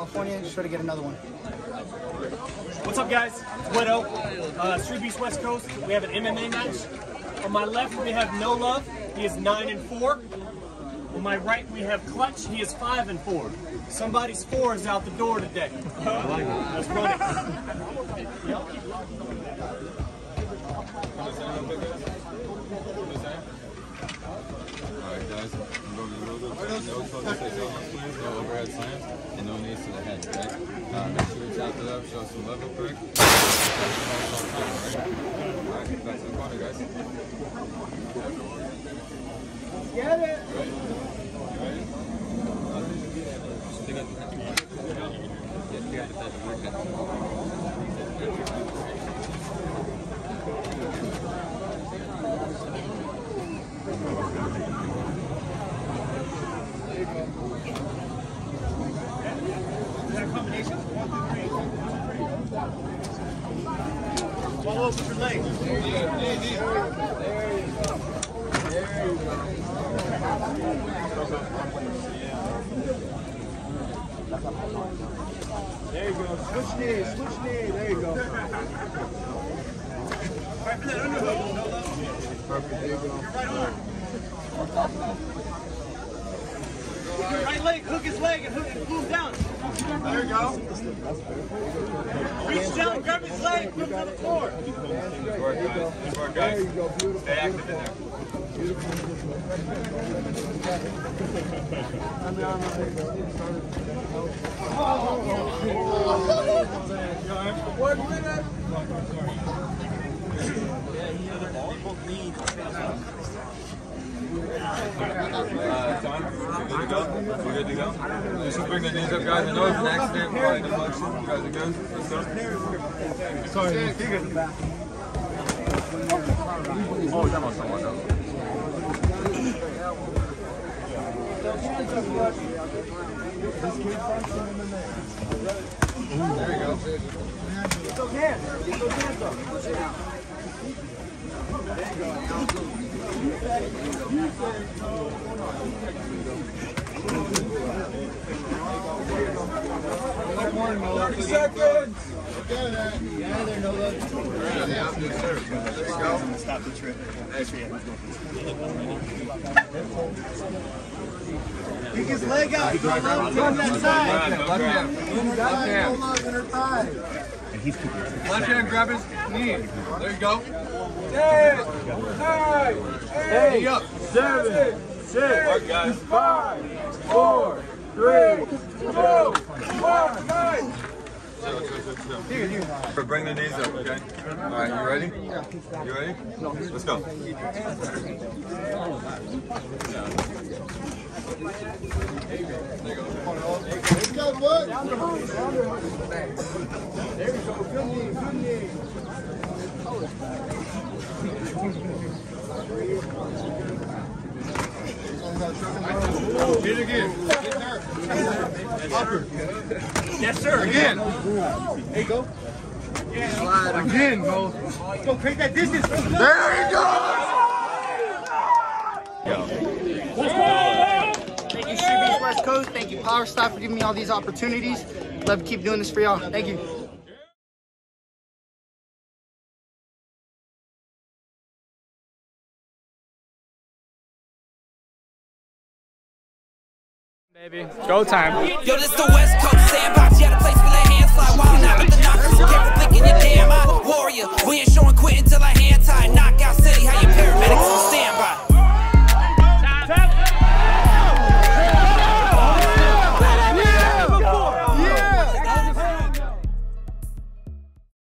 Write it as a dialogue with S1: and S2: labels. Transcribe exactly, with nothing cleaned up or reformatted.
S1: California. Sure to get another one.
S2: What's up, guys? It's Widow, uh, Streetbeefs West Coast. We have an M M A match. On my left, we have No Love. He is nine and four. On my right, we have Clutch. He is five and four. Somebody's four is out the door today. I like it. Let's run it. Yep.
S3: Alright guys, I'm going to do a little bit of no focus, no overhead slams, and no knees to the head, right? Uh, make sure you tap it up, show some level quick. Alright, back to the corner, guys.
S1: Get it!
S3: Ready? You ready? Stick out the head. Yeah, stick out the head of your head.
S2: Follow up with your legs.
S3: There you go. There you go. There you go.
S1: There you go. Switch knee, switch knee. There you go.
S2: Right for that underhook.
S3: Perfect. There you go.
S2: Right arm. Your right leg, hook his leg and hook and pull him down.
S3: There you go.
S2: Reach down, grab his leg, put him on the floor.
S3: Good work, guys. Good work, guys.
S1: There you go. Beautiful.
S3: Stay active in there.
S1: One minute.
S3: Uh, John, you good to go? You good to go? Let's just bring the knees up, guys. I know it's an accident, probably deflection. You guys are good? Let's go. Sorry, you good? Oh, that was someone else. There you go.
S1: Get those hands. Get those hands up. There you go. thirty seconds. Yeah, there, Nola. There you go. Stop the trip. Kick his leg out. Go left on that side.
S3: Left hand. Left hand. Left hand, grab his knee. There you go. ten, nine, eight, eight seven, six, five, four, three, two, one, nine. Bring the knees up, okay? All right, you ready? You ready? Let's go. There you go. What?
S1: There we go. Good knee. Good knee.
S3: Hit again. Upper.
S2: Yes, sir.
S3: Again.
S1: There you go.
S3: Slide again, bro.
S1: Go create that distance.
S3: There you go.
S1: Thank you, Streetbeefs West Coast. Thank you, Power Staff, for giving me all these opportunities. Love to keep doing this for y'all. Thank you.
S4: Baby, go time.
S5: Yo, this the West Coast sandbox. Yeah, the place where the hands slide. Wild out with the knockers. Careful thinking you're damn out. Warrior, we ain't showing quitting till I